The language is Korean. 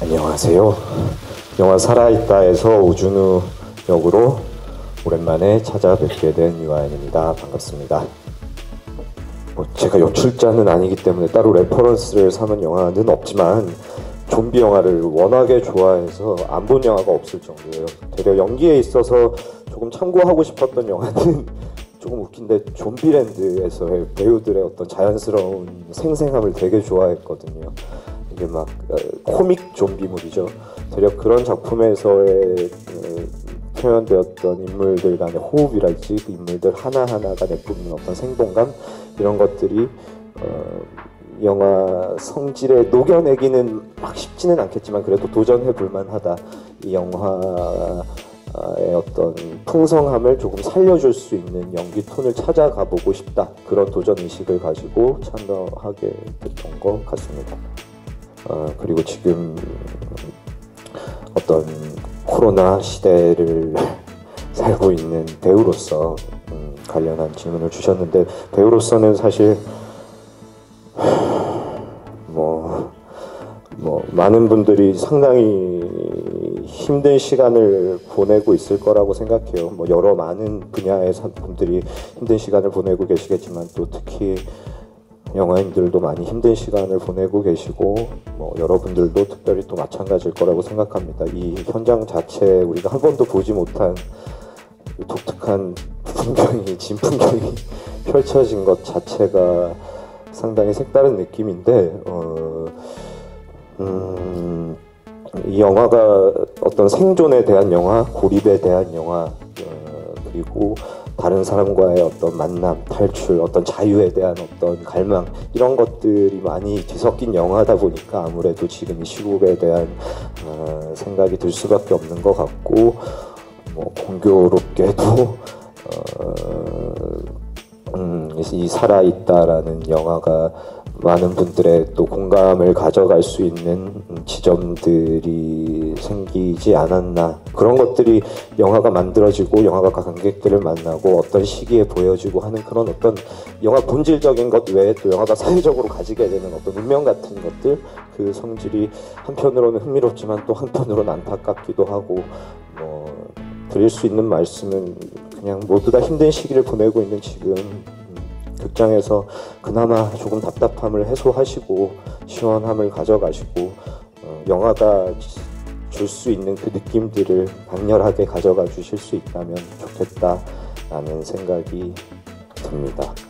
안녕하세요. 영화 살아있다에서 오준우 역으로 오랜만에 찾아뵙게 된 유아인입니다. 반갑습니다. 제가 연출자는 아니기 때문에 따로 레퍼런스를 삼은 영화는 없지만 좀비 영화를 워낙에 좋아해서 안 본 영화가 없을 정도예요. 되려 연기에 있어서 조금 참고하고 싶었던 영화는 조금 웃긴데 좀비랜드에서의 배우들의 어떤 자연스러운 생생함을 되게 좋아했거든요. 이게 막 코믹 좀비물이죠. 되려 그런 작품에서의 표현되었던 인물들 간의 호흡이랄지 그 인물들 하나하나가 내뿜는 어떤 생동감 이런 것들이 영화 성질에 녹여내기는 막 쉽지는 않겠지만 그래도 도전해 볼 만하다. 이 영화의 어떤 풍성함을 조금 살려줄 수 있는 연기 톤을 찾아가 보고 싶다. 그런 도전 의식을 가지고 참여하게 됐던 것 같습니다. 그리고 지금 어떤 코로나 시대를 살고 있는 배우로서 관련한 질문을 주셨는데, 배우로서는 사실 많은 분들이 상당히 힘든 시간을 보내고 있을 거라고 생각해요. 여러 많은 분야의 분들이 힘든 시간을 보내고 계시겠지만 또 특히 영화인들도 많이 힘든 시간을 보내고 계시고 여러분들도 특별히 또 마찬가지일 거라고 생각합니다. 이 현장 자체에 우리가 한 번도 보지 못한 독특한 풍경이, 진풍경이 펼쳐진 것 자체가 상당히 색다른 느낌인데 이 영화가 어떤 생존에 대한 영화, 고립에 대한 영화, 그리고 다른 사람과의 어떤 만남, 탈출, 어떤 자유에 대한 어떤 갈망 이런 것들이 많이 뒤섞인 영화다 보니까 아무래도 지금 이 시국에 대한 생각이 들 수밖에 없는 것 같고, 공교롭게도 이 살아있다라는 영화가 많은 분들의 또 공감을 가져갈 수 있는 지점들이 생기지 않았나. 그런 것들이 영화가 만들어지고 영화가 관객들을 만나고 어떤 시기에 보여지고 하는 그런 어떤 영화 본질적인 것 외에 또 영화가 사회적으로 가지게 되는 어떤 운명 같은 것들, 그 성질이 한편으로는 흥미롭지만 또 한편으로는 안타깝기도 하고, 드릴 수 있는 말씀은 그냥 모두 다 힘든 시기를 보내고 있는 지금 극장에서 그나마 조금 답답함을 해소하시고 시원함을 가져가시고 영화가 줄 수 있는 그 느낌들을 강렬하게 가져가 주실 수 있다면 좋겠다라는 생각이 듭니다.